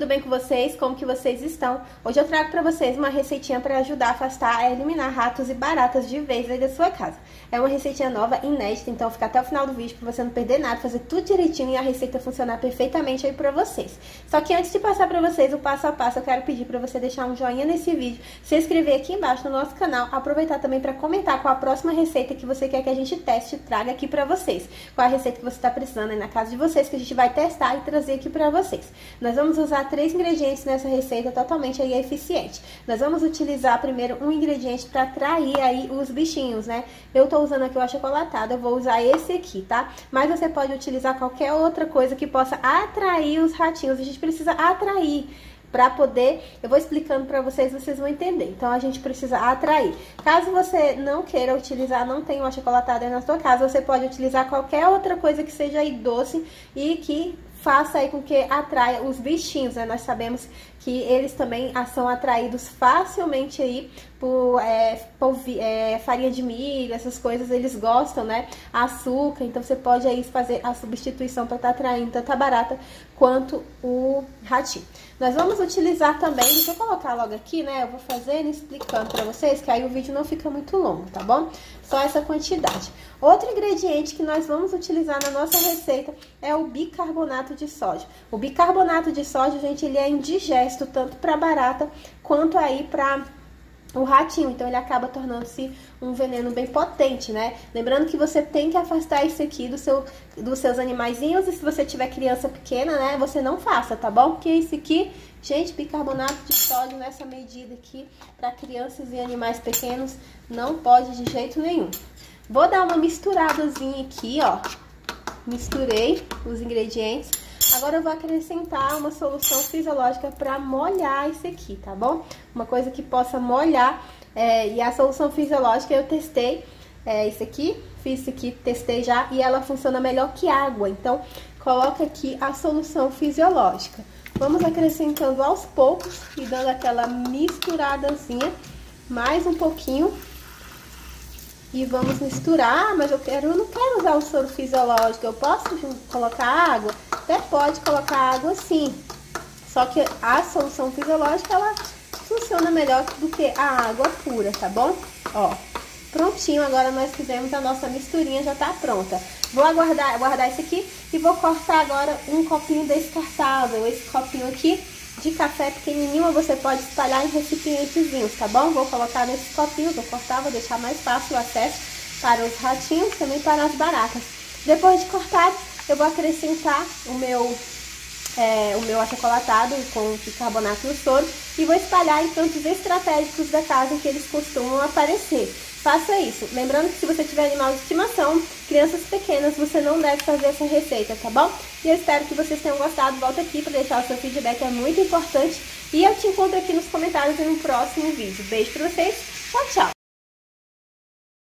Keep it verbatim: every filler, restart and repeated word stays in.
tudo bem com vocês? Como que vocês estão? Hoje eu trago pra vocês uma receitinha pra ajudar a afastar, a eliminar ratos e baratas de vez aí da sua casa. É uma receitinha nova, inédita, então fica até o final do vídeo pra você não perder nada, fazer tudo direitinho e a receita funcionar perfeitamente aí pra vocês. Só que antes de passar pra vocês o passo a passo, eu quero pedir pra você deixar um joinha nesse vídeo, se inscrever aqui embaixo no nosso canal, aproveitar também pra comentar qual a próxima receita que você quer que a gente teste e traga aqui pra vocês. Qual a receita que você tá precisando aí na casa de vocês, que a gente vai testar e trazer aqui pra vocês. Nós vamos usar três ingredientes nessa receita totalmente aí eficiente. Nós vamos utilizar primeiro um ingrediente para atrair aí os bichinhos, né? Eu tô usando aqui o achocolatado, eu vou usar esse aqui, tá? Mas você pode utilizar qualquer outra coisa que possa atrair os ratinhos. A gente precisa atrair para poder, eu vou explicando para vocês, vocês vão entender. Então, a gente precisa atrair. Caso você não queira utilizar, não tenha um achocolatado aí na sua casa, você pode utilizar qualquer outra coisa que seja aí doce e que faça aí com que atraia os bichinhos, né? Nós sabemos que eles também são atraídos facilmente aí por, é, por é, farinha de milho, essas coisas, eles gostam, né? Açúcar, então você pode aí fazer a substituição para estar tá atraindo tanto a barata quanto o ratinho. Nós vamos utilizar também, deixa eu colocar logo aqui, né? Eu vou fazendo e explicando para vocês, que aí o vídeo não fica muito longo, tá bom? Só essa quantidade. Outro ingrediente que nós vamos utilizar na nossa receita é o bicarbonato de sódio. O bicarbonato de sódio, gente, ele é indigesto tanto para barata quanto aí para o ratinho, então ele acaba tornando-se um veneno bem potente, né? Lembrando que você tem que afastar isso aqui do seu, dos seus animaizinhos, e se você tiver criança pequena, né, você não faça, tá bom? Porque esse aqui, gente, bicarbonato de sódio nessa medida aqui, para crianças e animais pequenos, não pode de jeito nenhum. Vou dar uma misturadazinha aqui, ó. Misturei os ingredientes. Agora eu vou acrescentar uma solução fisiológica para molhar esse aqui, tá bom? Uma coisa que possa molhar, é, e a solução fisiológica eu testei, é esse aqui, fiz isso aqui, testei já, e ela funciona melhor que água. Então, coloca aqui a solução fisiológica. Vamos acrescentando aos poucos e dando aquela misturadazinha, mais um pouquinho. E vamos misturar, mas eu, quero, eu não quero usar o soro fisiológico, eu posso colocar água? Até pode colocar água sim, só que a solução fisiológica, ela funciona melhor do que a água pura, tá bom? Ó, prontinho, agora nós fizemos a nossa misturinha, já tá pronta. Vou aguardar, guardar isso aqui e vou cortar agora um copinho descartável, esse copinho aqui de café pequenininho, você pode espalhar em recipientezinhos, tá bom? Vou colocar nesses copinhos, vou cortar, vou deixar mais fácil o acesso para os ratinhos, também para as baratas. Depois de cortar, eu vou acrescentar o meu, é, o meu achocolatado com bicarbonato no soro e vou espalhar em cantos estratégicos da casa que eles costumam aparecer. Faça isso. Lembrando que se você tiver animal de estimação, crianças pequenas, você não deve fazer essa receita, tá bom? E eu espero que vocês tenham gostado. Volta aqui para deixar o seu feedback, é muito importante. E eu te encontro aqui nos comentários e no próximo vídeo. Beijo pra vocês. Tchau, tchau!